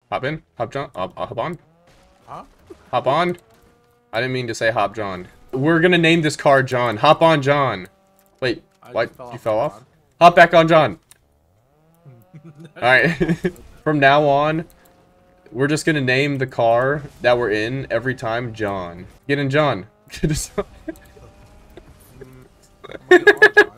Hop in? Hop John? Hop on? Huh? Hop on? I didn't mean to say hop John. We're gonna name this car John. Hop on John. Wait, what? You fell off? Hop back on John. Alright. From now on, we're just gonna name the car that we're in every time John. Get in John. Get in John.